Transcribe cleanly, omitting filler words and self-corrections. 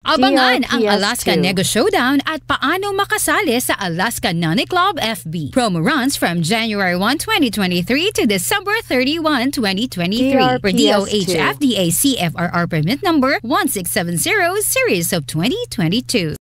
Abangan ang DRPS Alaska Negoshowdown at paano makasali sa Alaska Nani Club FB. Promo runs from January 1, 2023 to December 31, 2023 for DOH FDA CFRR permit number 1670 series of 2022.